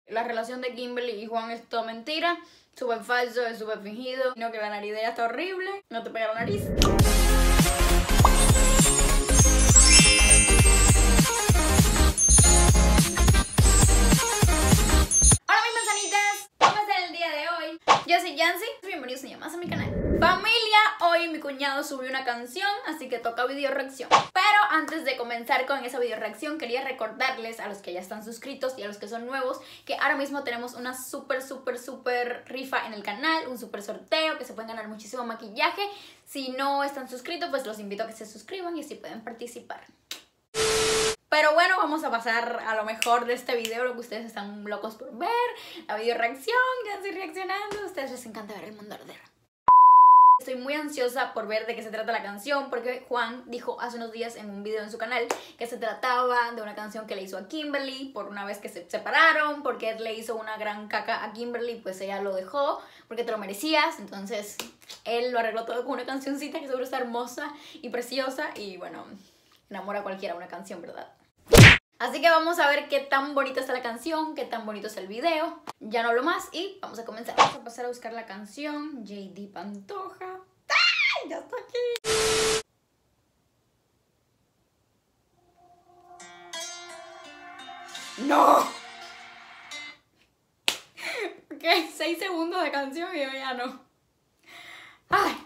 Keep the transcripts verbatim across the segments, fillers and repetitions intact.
La relación de Kimberly y Juan es toda mentira, súper falso, es súper fingido. No, que la nariz de ella está horrible, no te pega la nariz. Hola mis manzanitas, ¿cómo están el día de hoy? Yo soy Yancy, bienvenidos un día más a mi canal. Familia, hoy mi cuñado subió una canción, así que toca video reacción. Pero antes de comenzar con esa video reacción, quería recordarles a los que ya están suscritos y a los que son nuevos que ahora mismo tenemos una súper, súper, súper rifa en el canal, un súper sorteo que se pueden ganar muchísimo maquillaje. Si no están suscritos, pues los invito a que se suscriban y así pueden participar. Pero bueno, vamos a pasar a lo mejor de este video, lo que ustedes están locos por ver, la video reacción, ya estoy reaccionando, a ustedes les encanta ver el mundo arder. Estoy muy ansiosa por ver de qué se trata la canción, porque Juan dijo hace unos días en un video en su canal que se trataba de una canción que le hizo a Kimberly por una vez que se separaron, porque él le hizo una gran caca a Kimberly, pues ella lo dejó porque te lo merecías. Entonces él lo arregló todo con una cancioncita que seguro está hermosa y preciosa y bueno, enamora a cualquiera una canción, ¿verdad? Así que vamos a ver qué tan bonita está la canción, qué tan bonito es el video. Ya no hablo más y vamos a comenzar. Vamos a pasar a buscar la canción. J D Pantoja. ¡Ay! Ya está aquí. ¡No! Ok, seis segundos de canción y yo ya no. ¡Ay!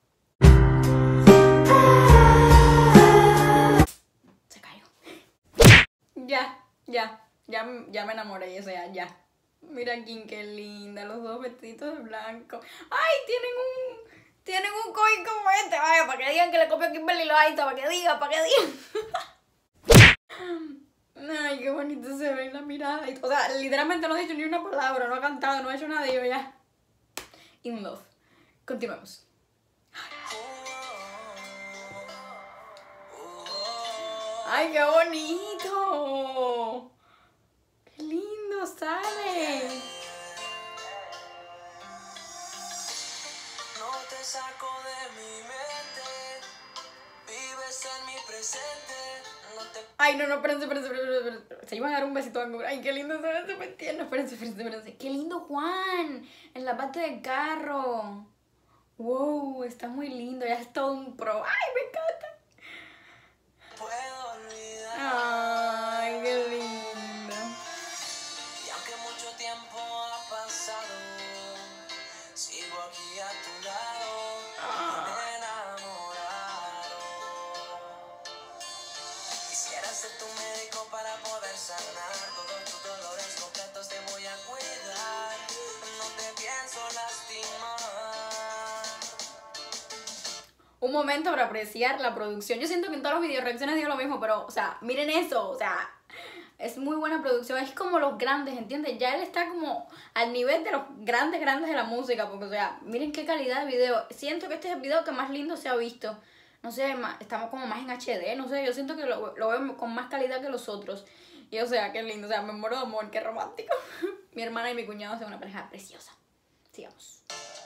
Ya, ya, ya, ya me enamoré, o sea, ya. Mira aquí qué linda, los dos vestiditos de blanco. ¡Ay! Tienen un, tienen un coin como este. Vaya, para que digan que le copió a Kimberly Loaiza, para que digan, para que digan. Ay, qué bonito se ve la mirada. O sea, literalmente no ha dicho ni una palabra, no ha cantado, no ha hecho nada y yo ya. In love. Continuemos. ¡Ay, qué bonito! ¡Qué lindo sale! No te saco de mi mente, vives en mi presente. No te... Ay, no, no, espérense, espérense, espérense, espérense. Se iban a dar un besito a Ay, qué lindo se ve, se me tierno. Espérense, espérense, espérense. ¡Qué lindo Juan! En la parte del carro. ¡Wow! Está muy lindo, ya es todo un pro. ¡Ay, me encanta! Puedo olvidar. Ay, qué lindo. Y aunque mucho tiempo ha pasado, sigo aquí a tu lado, Ah. enamorado. Quisiera ser tu médico para poder sanar todos tus dolores completos, te voy a cuidar, no te pienso lastimar. Un momento para apreciar la producción. Yo siento que en todas las video reacciones digo lo mismo, pero, o sea, miren eso, o sea, es muy buena producción. Es como los grandes, ¿entiendes? Ya él está como al nivel de los grandes, grandes de la música, porque, o sea, miren qué calidad de video. Siento que este es el video que más lindo se ha visto. No sé, estamos como más en H D, no sé, yo siento que lo, lo veo con más calidad que los otros. Y, o sea, qué lindo, o sea, me muero de amor, qué romántico. Mi hermana y mi cuñado son una pareja preciosa. Sigamos.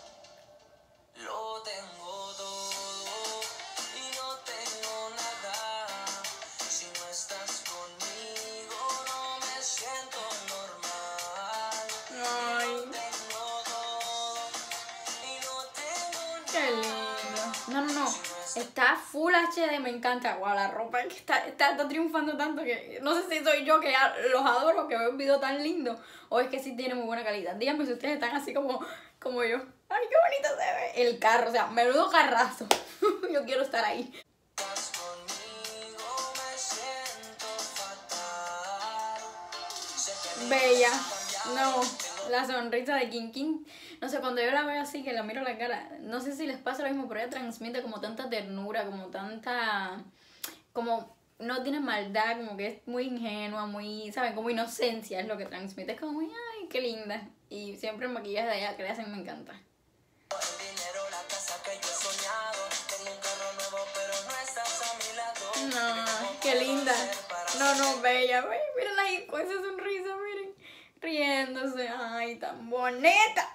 Lo tengo todo y no tengo nada. Si no estás conmigo no me siento normal. Ay, Lo tengo todo y no tengo qué nada. lindo. No, no, no. Está full H D, me encanta. Wow, la ropa que está, está, está triunfando tanto que no sé si soy yo que ya los adoro, que veo un video tan lindo, o es que sí tiene muy buena calidad. Díganme si ustedes están así como, como yo. Ay, qué bonito se ve. El carro, o sea, menudo carrazo. Yo quiero estar ahí. Estás conmigo me siento fatal. Sé que me Bella. vas a cambiar. No, la sonrisa de King King. No sé, cuando yo la veo así, que la miro la cara, no sé si les pasa lo mismo, pero ella transmite como tanta ternura, como tanta... Como no tiene maldad, como que es muy ingenua, muy, ¿saben? Como inocencia es lo que transmite. Es como muy, ay, qué linda. Y siempre el maquillaje de ella que le hacen me encanta. El dinero, la casa que yo he soñado. Tengo un carro nuevo, pero no estás a mi lado. No, qué linda. No, no, bella. Ay, miren ahí con esa sonrisa, miren. Riéndose. Ay, tan bonita.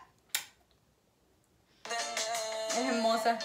Es hermosa.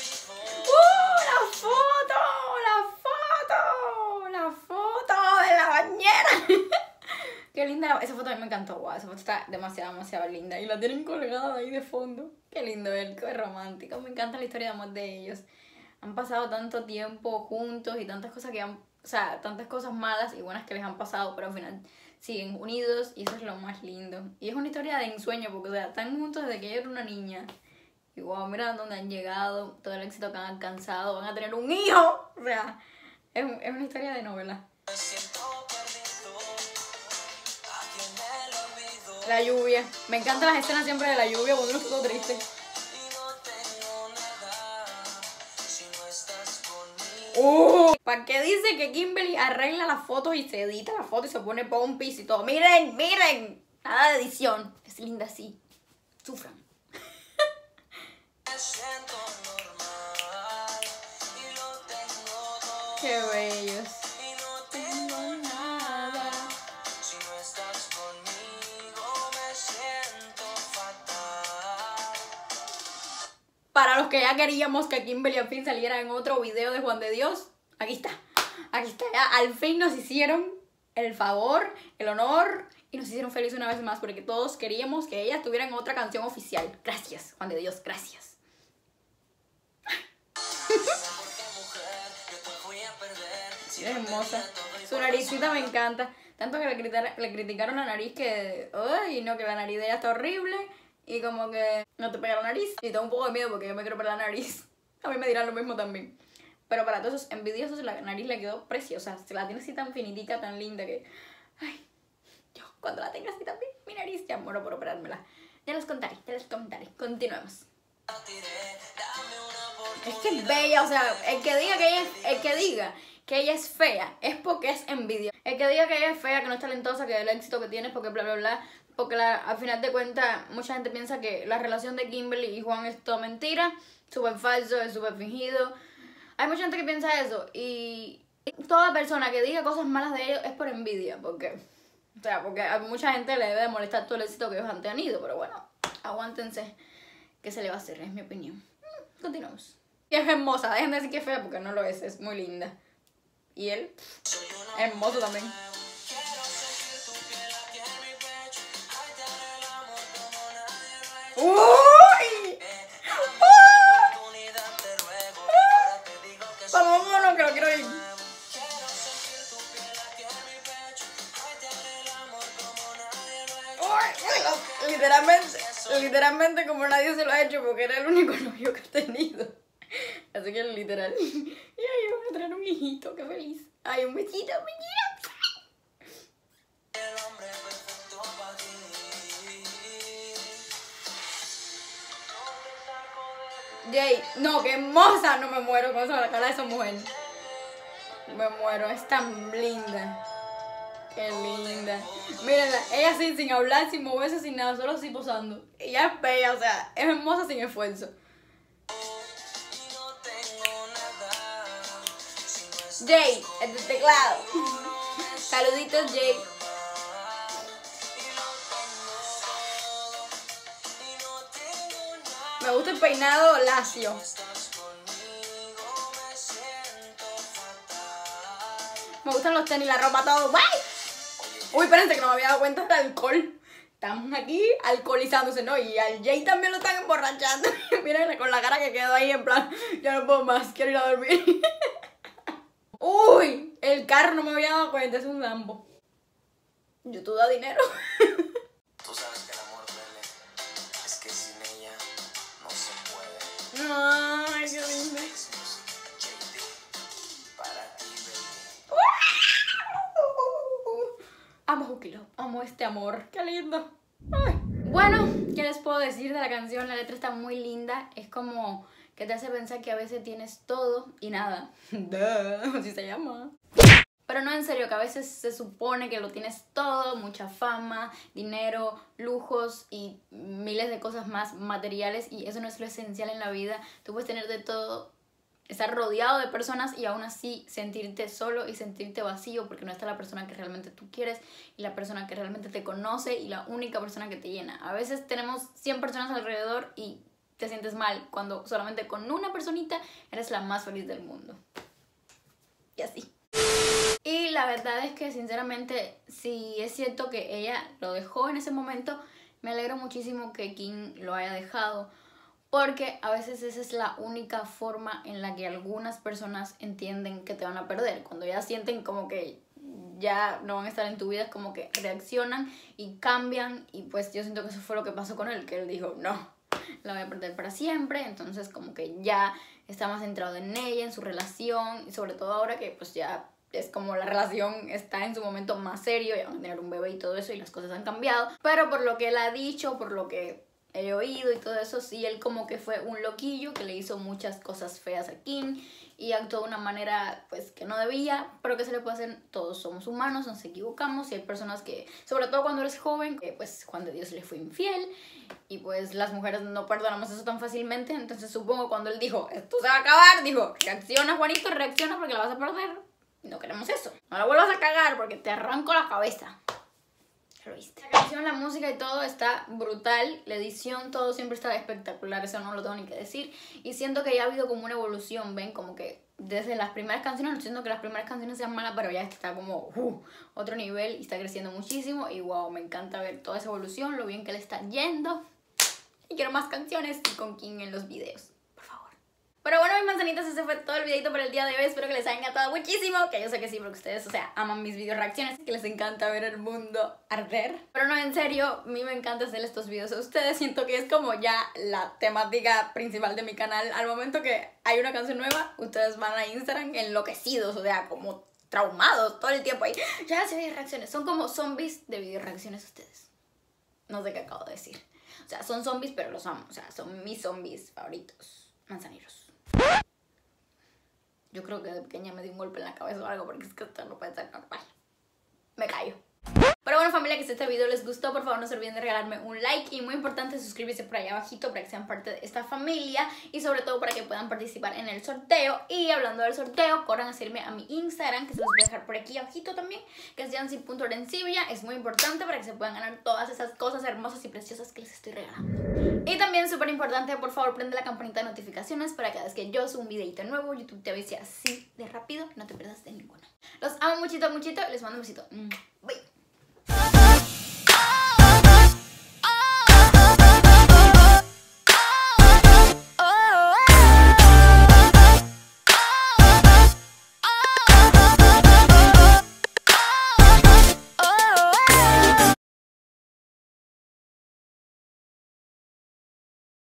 ¡Uh! ¡La foto! ¡La foto! ¡La foto de la bañera. Qué linda, esa foto a mí me encantó, wow, esa foto está demasiado, demasiado linda. Y la tienen colgada ahí de fondo. Qué lindo él, qué romántico. Me encanta la historia de amor de ellos. Han pasado tanto tiempo juntos y tantas cosas que han, o sea, tantas cosas malas y buenas que les han pasado, pero al final siguen unidos y eso es lo más lindo. Y es una historia de ensueño porque, o sea, están juntos desde que ella era una niña. Y wow, mira dónde han llegado, todo el éxito que han alcanzado, van a tener un hijo. O sea, es, es una historia de novela. La lluvia. Me encantan las escenas siempre de la lluvia cuando uno está todo triste. Uh, ¿Para qué dice que Kimberly arregla las fotos y se edita la foto y se pone pompis y todo? Miren, miren. Nada de edición. Es linda así. Sufran. Qué bellos. Para los que ya queríamos que Kimberly al fin saliera en otro video de Juan de Dios, aquí está. Aquí está. Ya al fin nos hicieron el favor, el honor y nos hicieron felices una vez más porque todos queríamos que ella estuviera en otra canción oficial. Gracias, Juan de Dios, gracias. Es hermosa. Su naricita me encanta. Tanto que le, criticaron, le criticaron la nariz que... Ay, no, que la nariz de ella está horrible. Y como que no te pega la nariz. Y tengo un poco de miedo porque yo me quiero pegar la nariz. A mí me dirán lo mismo también. Pero para todos esos envidiosos la nariz le quedó preciosa. Se la tiene así tan finitica, tan linda que... Ay, yo cuando la tenga así también, mi nariz, ya muero por operármela. Ya les contaré, ya les contaré. Continuemos. Es que es bella, o sea, el que diga que ella es, el que diga que ella es fea es porque es envidia. El que diga que ella es fea, que no es talentosa, que el éxito que tiene es porque bla bla bla, porque la, al final de cuentas mucha gente piensa que la relación de Kimberly y Juan es toda mentira, súper falso, es súper fingido. Hay mucha gente que piensa eso y toda persona que diga cosas malas de ellos es por envidia, porque, o sea, porque a mucha gente le debe de molestar todo el éxito que ellos han tenido, pero bueno, aguántense, ¿qué se le va a hacer? Es mi opinión. Continuamos. Y es hermosa, dejen de decir que es fea porque no lo es, es muy linda. Y él, hermoso también. ¡Uy! Vamos, vámonos, que lo quiero ir. Uy, literalmente, literalmente como nadie se lo ha hecho porque era el único novio que ha tenido. Así que literal. Y ahí vamos a tener un hijito, qué feliz. Ay, un besito, besito. Jay, no, qué hermosa. No me muero con esa la cara de esa mujer. Me muero, es tan linda. Qué linda. Mírenla, ella así, sin hablar, sin moverse, sin nada, solo así posando. Ella es bella, o sea, es hermosa sin esfuerzo. Jay, el del teclado. Saluditos, Jay. Me gusta el peinado lacio. Me gustan los tenis, la ropa, todo. ¡Uy! Uy, espérense que no me había dado cuenta del alcohol. Estamos aquí alcoholizándose, ¿no? Y al Jay también lo están emborrachando. Miren con la cara que quedó ahí en plan, ya no puedo más, quiero ir a dormir. Uy, el carro no me había dado cuenta, es un Lambo. YouTube da dinero. Tú sabes que el amor duele, es que sin ella no se puede. Ay, qué lindo. Para ti, baby. Amo Hooky Love, amo este amor, qué lindo. Ay. Bueno, ¿qué les puedo decir de la canción? La letra está muy linda, es como que te hace pensar que a veces tienes todo y nada. Duh, así se llama. Pero no, en serio, que a veces se supone que lo tienes todo, mucha fama, dinero, lujos y miles de cosas más materiales, y eso no es lo esencial en la vida. Tú puedes tener de todo, estar rodeado de personas y aún así sentirte solo y sentirte vacío porque no está la persona que realmente tú quieres y la persona que realmente te conoce y la única persona que te llena. A veces tenemos cien personas alrededor y te sientes mal cuando solamente con una personita eres la más feliz del mundo. Y así. Y la verdad es que sinceramente, si es cierto que ella lo dejó en ese momento, me alegro muchísimo que Kim lo haya dejado, porque a veces esa es la única forma en la que algunas personas entienden que te van a perder. Cuando ya sienten como que ya no van a estar en tu vida, es como que reaccionan y cambian, y pues yo siento que eso fue lo que pasó con él, que él dijo, no, la voy a perder para siempre. Entonces como que ya está más centrado en ella, en su relación, y sobre todo ahora que pues ya es como la relación está en su momento más serio, ya van a tener un bebé y todo eso, y las cosas han cambiado. Pero por lo que él ha dicho, por lo que he oído y todo eso, sí, él como que fue un loquillo que le hizo muchas cosas feas a Kim y actuó de una manera pues que no debía, pero que se le puede hacer, todos somos humanos, nos equivocamos, y hay personas que, sobre todo cuando eres joven, que pues cuando Dios le fue infiel, y pues las mujeres no perdonamos eso tan fácilmente. Entonces supongo cuando él dijo, esto se va a acabar, dijo, reacciona Juanito, reacciona porque la vas a perder. No queremos eso. No la vuelvas a cagar porque te arranco la cabeza. Ya lo viste. La canción, la música y todo está brutal. La edición, todo siempre está espectacular. Eso no lo tengo ni que decir. Y siento que ya ha habido como una evolución. Ven, como que desde las primeras canciones, no siento que las primeras canciones sean malas, pero ya está como uh, otro nivel y está creciendo muchísimo. Y wow, me encanta ver toda esa evolución, lo bien que le está yendo. Y quiero más canciones y con Kim en los videos. Pero bueno, mis manzanitas, ese fue todo el videito por el día de hoy. Espero que les haya encantado muchísimo. Que yo sé que sí, porque ustedes, o sea, aman mis video reacciones, que les encanta ver el mundo arder. Pero no, en serio, a mí me encanta hacer estos videos a ustedes. Siento que es como ya la temática principal de mi canal. Al momento que hay una canción nueva, ustedes van a Instagram enloquecidos, o sea, como traumados todo el tiempo ahí. Ya hace video reacciones. Son como zombies de video reacciones ustedes. No sé qué acabo de decir. O sea, son zombies, pero los amo. O sea, son mis zombies favoritos. Manzaneros. Yo creo que de pequeña me di un golpe en la cabeza o algo, porque es que esto no puede ser normal. Me callo. Pero bueno, familia, que si este video les gustó, por favor no se olviden de regalarme un like. Y muy importante, suscribirse por ahí abajito para que sean parte de esta familia. Y sobre todo para que puedan participar en el sorteo. Y hablando del sorteo, corran a seguirme a mi Instagram, que se los voy a dejar por aquí abajito también, que es yancy punto orencibia. Es muy importante para que se puedan ganar todas esas cosas hermosas y preciosas que les estoy regalando. Y también súper importante, por favor prende la campanita de notificaciones para que cada vez que yo subo un videito nuevo, YouTube te avise así de rápido, no te pierdas de ninguno. Los amo muchito, muchito, les mando un besito. Bye.